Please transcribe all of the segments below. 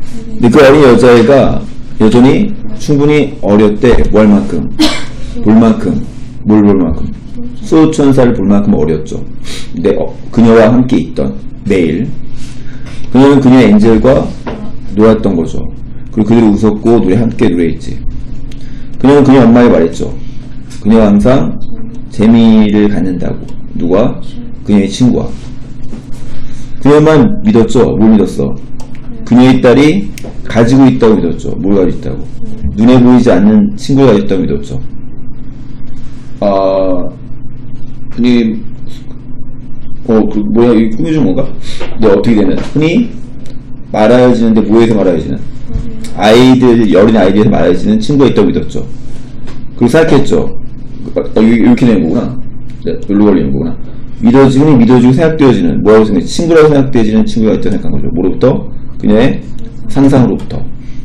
근데 그 어린 여자애가 여전히 충분히 어렸대. 뭐 할 만큼? 볼 만큼. 뭘 볼 만큼? 수호천사를 볼 만큼 어렸죠. 근데 그녀와 함께 있던 매일 그녀는 그녀의 엔젤과 놀았던 거죠. 그리고 그들이 웃었고 함께 노래했지. 그녀는 그녀 엄마에게 말했죠. 그녀가 항상 재미를 갖는다고. 누가? 그녀의 친구와. 그녀만 믿었죠. 뭘 믿었어? 그녀의 딸이 가지고 있다고 믿었죠. 뭘 가지고 있다고? 눈에 보이지 않는 친구가 가지고 있다고 믿었죠. 흔히 뭐야, 이 꾸며준 건가? 근데 어떻게 되면 흔히 말하여지는데 뭐에서 말하여지는? 어린 아이들에서 말하여지는 친구가 있다고 믿었죠. 그리고 생각했죠. 이렇게 되는 거구나. 여기로 걸리는 거구나. 흔히 믿어지고 생각되어지는, 뭐라고 생각해? 친구라고 생각되어지는 친구가 있다고 생각한 거죠. 뭐로부터? 그녀의 상상으로부터.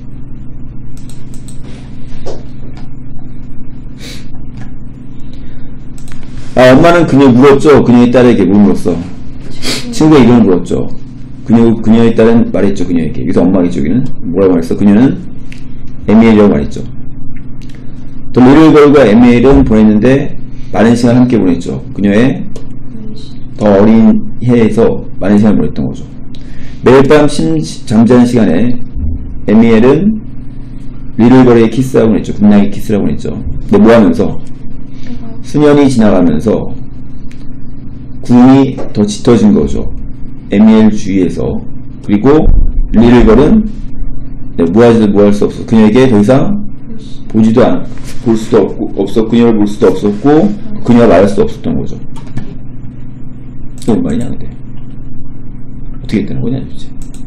엄마는 그녀 물었죠. 그녀의 딸에게 뭘 물었어? 친구의 이름을 물었죠. 그녀의 딸은 말했죠. 그녀에게. 여기서 엄마겠죠. 여기는 뭐라고 말했어? 그녀는 에미엘이라고 말했죠. 또 리틀 걸과 에미엘은 보냈는데 많은 시간을 함께 보냈죠. 그녀의 더 어린 해에서 많은 시간을 보냈던 거죠. 매일 밤 잠자는 시간에 에미엘은 리틀 걸에게 키스하고 했죠. 군냥이 키스라고 했죠. 근데 뭐 하면서? 수년이 지나가면서 궁이 더 짙어진 거죠. 에미엘 주위에서. 그리고 리틀 걸은 뭐 할 수 없어. 그녀에게 더 이상 볼 수도 없었고, 그녀를 볼 수도 없었고, 그녀가 말할 수도 없었던 거죠. 이게 뭔 말이냐, 근데? 어떻게 되는 거냐, 도대체?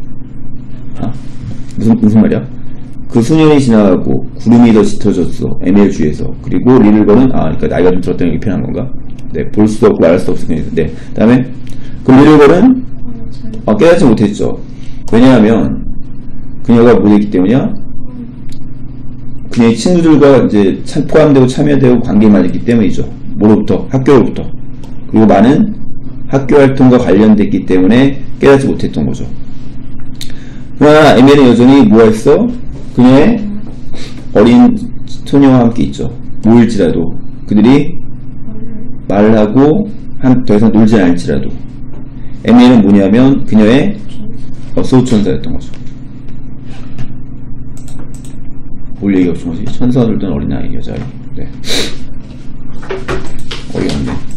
무슨 말이야? 그 수년이 지나가고, 구름이 더 짙어졌어. 에미엘 주위에서. 그리고 리틀 걸은, 그러니까 나이가 좀 들었다는 게 표현한 건가? 네, 볼 수도 없고, 말할 수도 없어. 네. 그 다음에, 그 리틀 걸은, 깨닫지 못했죠. 왜냐하면, 그녀가 못했기 때문이야? 그녀의 친구들과 이제 포함되고 참여되고 관계에 맞았기 때문이죠. 뭐로부터? 학교로부터. 그리고 많은 학교 활동과 관련됐기 때문에 깨닫지 못했던 거죠. 그러나 에미엘은 여전히 뭐 했어? 그녀의 어린 소녀와 함께 있죠. 모일지라도 그들이 말을 하고 더 이상 놀지 않을지라도 에미엘은 뭐냐면 그녀의 수호천사였던 거죠. 볼 얘기 없이 뭐지? 천사들던 어린아이 여자애. 네. 어이없네.